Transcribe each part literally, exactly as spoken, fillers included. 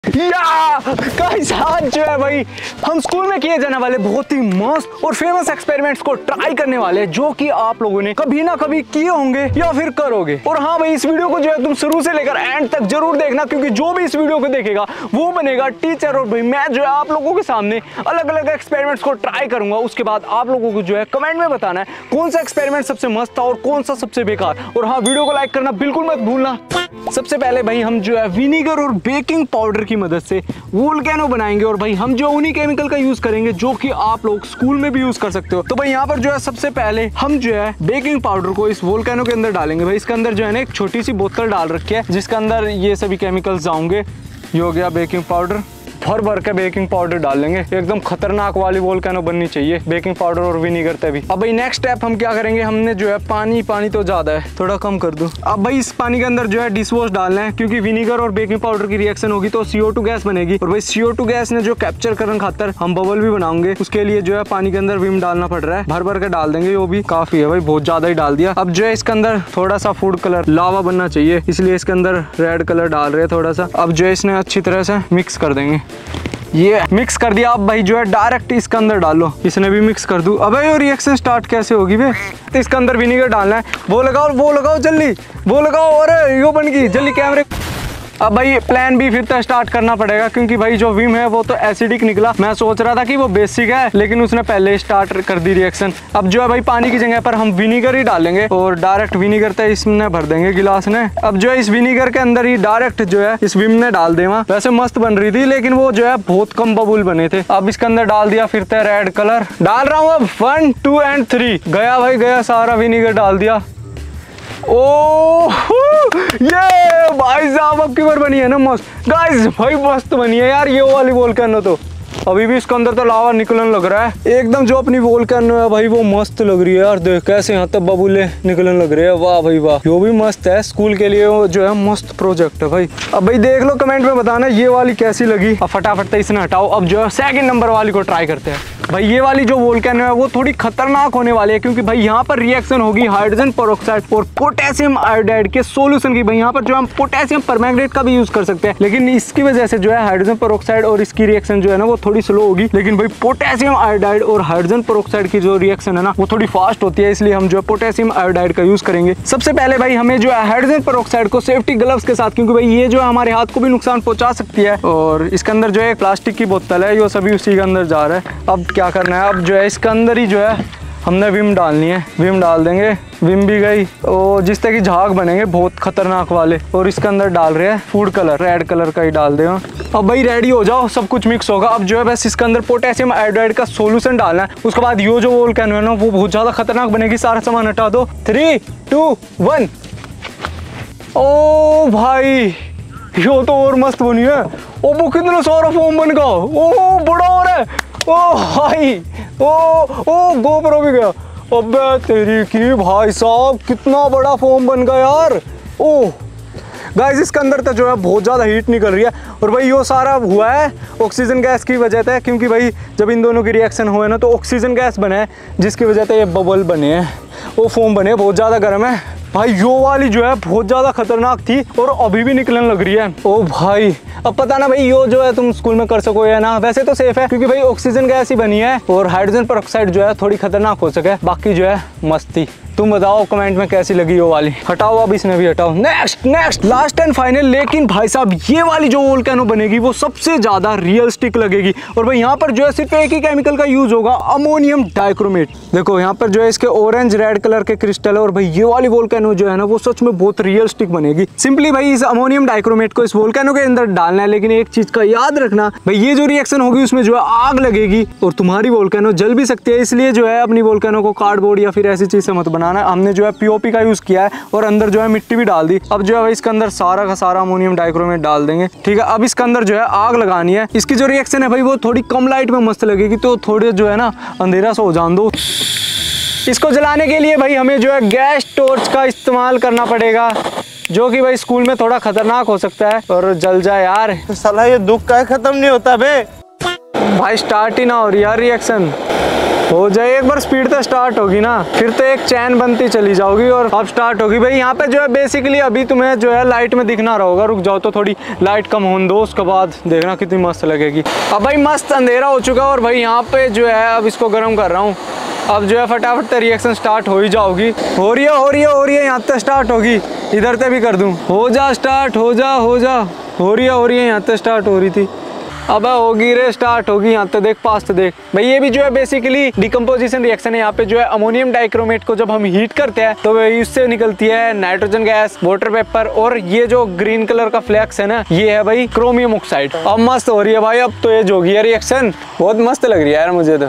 या गाइस आज जो है भाई हम स्कूल में किए जाने वाले बहुत ही मस्त और फेमस एक्सपेरिमेंट्स को ट्राई करने वाले हैं, जो कि आप लोगों ने कभी ना कभी किए होंगे या फिर करोगे। और हाँ भाई, इस वीडियो को जो है तुम शुरू से लेकर एंड तक जरूर देखना, क्योंकि जो भी इस वीडियो को देखेगा वो बनेगा टीचर। और भाई मैं जो है आप लोगों के सामने अलग अलग एक्सपेरिमेंट्स को ट्राई करूंगा। उसके बाद आप लोगों को जो है कमेंट में बताना है कौन सा एक्सपेरिमेंट सबसे मस्त था और कौन सा सबसे बेकार। और हाँ, वीडियो को लाइक करना बिल्कुल मत भूलना। सबसे पहले भाई हम जो है विनीगर और बेकिंग पाउडर की मदद से वोल्केनो बनाएंगे। और भाई हम जो उन्हीं केमिकल का यूज करेंगे जो कि आप लोग स्कूल में भी यूज कर सकते हो। तो भाई यहाँ पर जो है सबसे पहले हम जो है बेकिंग पाउडर को इस वोल्केनो के अंदर डालेंगे। भाई इसके अंदर जो है ना एक छोटी सी बोतल डाल रखी है जिसके अंदर ये सभी केमिकल्स जाओगे। ये हो गया बेकिंग पाउडर, भर भर के बेकिंग पाउडर डाल लेंगे। एकदम खतरनाक वाली वोल्केनो बननी चाहिए बेकिंग पाउडर और विनीगर तभी। अब भाई नेक्स्ट स्टेप हम क्या करेंगे, हमने जो है पानी पानी तो ज्यादा है, थोड़ा कम कर दो। अब भाई इस पानी के अंदर जो है डिश वॉश डालना है, क्योंकि विनीगर और बेकिंग पाउडर की रिएक्शन होगी तो सी ओ टू गैस बनेगी। और भाई सी ओ टू गैस ने जो कैप्चर करने खातर हम बबल भी बनाएंगे, उसके लिए जो है पानी के अंदर विम डालना पड़ रहा है। भर भर के डाल देंगे, वो भी काफी है भाई, बहुत ज्यादा ही डाल दिया। अब जो है इसके अंदर थोड़ा सा फूड कलर लावा बनना चाहिए, इसलिए इसके अंदर रेड कलर डाल रहे हैं थोड़ा सा। अब जो है इसने अच्छी तरह से मिक्स कर देंगे। ये मिक्स कर दिया। अब भाई जो है डायरेक्ट इसके अंदर डालो। इसने भी मिक्स कर दूं। अबे ये रिएक्शन स्टार्ट कैसे होगी बे? तो इसके अंदर विनीगर डालना है। वो लगाओ वो लगाओ जल्दी, वो लगाओ। अरे यो बन गई जल्दी कैमरे। अब भाई प्लान भी फिर तो स्टार्ट करना पड़ेगा, क्योंकि भाई जो विम है वो तो एसिडिक निकला। मैं सोच रहा था कि वो बेसिक है, लेकिन उसने पहले स्टार्ट कर दी रिएक्शन। अब जो है भाई पानी की जगह पर हम विनीगर ही डालेंगे और डायरेक्ट विनीगर तो इसमें भर देंगे गिलास ने। अब जो है इस विनीगर के अंदर ही डायरेक्ट जो है इस विम ने डाल देवा। वैसे मस्त बन रही थी, लेकिन वो जो है बहुत कम बबुल बने थे। अब इसके अंदर डाल दिया फिर तो रेड कलर डाल रहा हूँ। अब वन टू एंड थ्री गया भाई गया, सारा विनीगर डाल दिया। ओह ये भाई साहब अब की बार बनी है ना मस्त। गाइस भाई मस्त बनी है यार ये वाली वोल्केनो। तो अभी भी इसके अंदर तो लावा निकलने लग रहा है। एकदम जो अपनी वोल्केनो है भाई वो मस्त लग रही है यार। देख कैसे यहाँ तक बबूले निकलने लग रहे हैं। वाह भाई वाह, यो भी मस्त है। स्कूल के लिए वो जो है मस्त प्रोजेक्ट है भाई। अब भाई देख लो कमेंट में बताना ये वाली कैसी लगी। अब फटाफट इसने हटाओ। अब जो है सेकंड नंबर वाली को ट्राई करते हैं। भाई ये वाली जो वोल्केनो है वो थोड़ी खतरनाक होने वाली है, क्योंकि भाई यहाँ पर रिएक्शन होगी हाइड्रोजन पेरोक्साइड और पोटेशियम आयोडाइड के सॉल्यूशन की। भाई यहाँ पर जो हम पोटेशियम परमैंगनेट का भी यूज कर सकते हैं, लेकिन इसकी वजह से जो है हाइड्रोजन पेरोक्साइड और इसकी रिएक्शन जो है ना वो थोड़ी स्लो होगी। लेकिन भाई पोटेशियम आयोडाइड और हाइड्रोजन पेरोक्साइड की जो रिएक्शन है ना वो थोड़ी फास्ट होती है, इसलिए हम जो है पोटेशियम आयोडाइड का यूज करेंगे। सबसे पहले भाई हमें जो है हाइड्रोजन पेरोक्साइड को सेफ्टी ग्लव्स के साथ, क्योंकि भाई ये जो है हमारे हाथ को भी नुकसान पहुंचा सकती है। और इसके अंदर जो है प्लास्टिक की बोतल है, ये सभी उसी के अंदर जा रहा है। अब क्या करना है, अब जो है इसके अंदर ही जो है हमने विम डालनी है। विम डाल देंगे। विम भी गई और जिस तरह की झाग बनेंगे बहुत खतरनाक वाले। और इसके अंदर डाल रहे हैं फूड कलर, रेड कलर का ही डाल देगा। अब भाई रेडी हो जाओ, सब कुछ मिक्स होगा। अब जो है बस इसके अंदर पोटेशियम आयोडाइड का सॉल्यूशन डालना है। उसके बाद यो जो वोल्केनो है ना वो बहुत ज्यादा खतरनाक बनेगी। सारा सामान हटा दो। Three to one. ओ भाई यो तो और मस्त बनी है। ओ वो कितना सारा फोम बन गया। ओ बड़ा हो रहा है। ओ भाई ओ ओ गोप्रो भी गया। अबे तेरी की भाई साहब कितना बड़ा फोम बन गया यार। ओह गाइस इसके अंदर तो जो है बहुत ज़्यादा हीट निकल रही है। और भाई ये सारा हुआ है ऑक्सीजन गैस की वजह से, क्योंकि भाई जब इन दोनों की रिएक्शन हुए ना तो ऑक्सीजन गैस बने है, जिसकी वजह से ये बबल बने हैं, वो फोम बने। बहुत ज़्यादा गर्म है भाई। यो वाली जो है बहुत ज़्यादा खतरनाक थी और अभी भी निकलने लग रही है। ओ भाई अब पता ना भाई यो जो है तुम स्कूल में कर सको या ना। वैसे तो सेफ है, क्योंकि भाई ऑक्सीजन गैस ही बनी है और हाइड्रोजन पेरोक्साइड जो है थोड़ी खतरनाक हो सके। बाकी जो है मस्ती। तुम बताओ कमेंट में कैसी लगी वो वाली। हटाओ अब इसने भी हटाओ। Next next last and final. लेकिन भाई साहब ये वाली जो वोल्केनो बनेगी वो सबसे ज्यादा रियलिस्टिक लगेगी। और भाई यहाँ पर जो है सिर्फ एक ही केमिकल का यूज होगा, अमोनियम डाइक्रोमेट। देखो यहाँ पर जो है इसके ऑरेंज रेड कलर के क्रिस्टल है। और भाई ये वाली वोल्केनो जो है ना वो सच में बहुत रियलिस्टिक बनेगी। सिंपली भाई इस अमोनियम डाइक्रोमेट को इस वोल्केनो के अंदर डालना है। लेकिन एक चीज का याद रखना भाई, ये जो रिएक्शन होगी उसमें जो है आग लगेगी और तुम्हारी वोल्केनो जल भी सकती है। इसलिए जो है अपनी वोल्केनो को कार्डबोर्ड या फिर ऐसी चीज से मत बनाना। हमने जो है पीओपी का यूज किया है और अंदर जो है मिट्टी भी डाल दी। अब जो है भाई इसके अंदर सारा का सारा अमोनियम डाइक्रोमेट डाल देंगे। ठीक है, अब इसके अंदर जो है आग लगानी है। इसकी जो रिएक्शन है भाई वो थोड़ी कम लाइट में मस्त लगेगी, तो थोड़े जो है ना अंधेरा सा हो जान दो। इसको जलाने के लिए भाई हमें जो है गैस टॉर्च का इस्तेमाल करना पड़ेगा, जो कि भाई स्कूल में थोड़ा खतरनाक हो सकता है और जल जाए यार। साला ये दुख का खत्म नहीं होता बे। भाई स्टार्ट ही ना हो रही यार रिएक्शन। हो जाए एक बार स्पीड तो स्टार्ट होगी ना, फिर तो एक चैन बनती चली जाओगी और अब स्टार्ट होगी भाई। यहाँ पे जो है बेसिकली अभी तुम्हें जो है लाइट में दिखना रहोगा, रुक जाओ तो थोड़ी लाइट कम होने दो, उसके बाद देखना कितनी मस्त लगेगी। अब भाई मस्त अंधेरा हो चुका और भाई यहाँ पे जो है अब इसको गर्म कर रहा हूँ। अब जो है फटाफट से रिएक्शन स्टार्ट हो ही जाओगी। हो रही है हो रही है हो रही है यहाँ तक स्टार्ट होगी, इधर से भी कर दूँ। हो जा स्टार्ट, हो जा हो जा, हो रही है हो रही है यहाँ तक स्टार्ट हो रही थी। अब होगी रे स्टार्ट होगी यहाँ तो देख, पास तो देख भाई। ये भी जो है बेसिकली डिकम्पोजिशन रिएक्शन है। यहाँ पे जो है अमोनियम डाइक्रोमेट को जब हम हीट करते हैं तो वही उससे निकलती है नाइट्रोजन गैस, वाटर वेपर, और ये जो ग्रीन कलर का फ्लैक्स है ना, ये है भाई क्रोमियम ऑक्साइड। अब मस्त हो रही है भाई, अब तो ये जो होगी रिएक्शन बहुत मस्त लग रही है यार मुझे तो।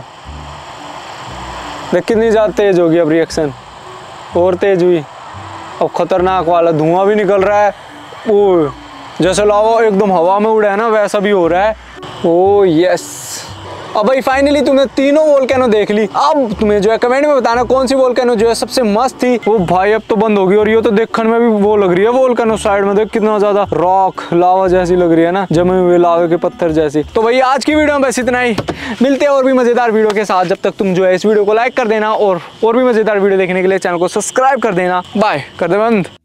देख कितनी ज्यादा तेज होगी अब रिएक्शन, और तेज हुई। अब खतरनाक वाला धुआं भी निकल रहा है, ओ जैसे लावा एकदम हवा में उड़ा है ना वैसा भी हो रहा है। Oh yes. अब भाई फाइनली तुमने तीनों वोल्केनो देख ली। अब तुम्हें जो है कमेंट में बताना कौन सी वोल्केनो जो है सबसे मस्त थी। वो भाई अब तो बंद होगी, और ये तो देखने में भी वो लग रही है वोल्केनो साइड में, देख कितना ज्यादा रॉक लावा जैसी लग रही है ना, जमे हुए लावे के पत्थर जैसी। तो भाई आज की वीडियो में बस इतना ही, मिलते हैं और भी मजेदार वीडियो के साथ। जब तक तुम जो है इस वीडियो को लाइक कर देना और और भी मजेदार वीडियो देखने के लिए चैनल को सब्सक्राइब कर देना। बाय, कर दे बंद।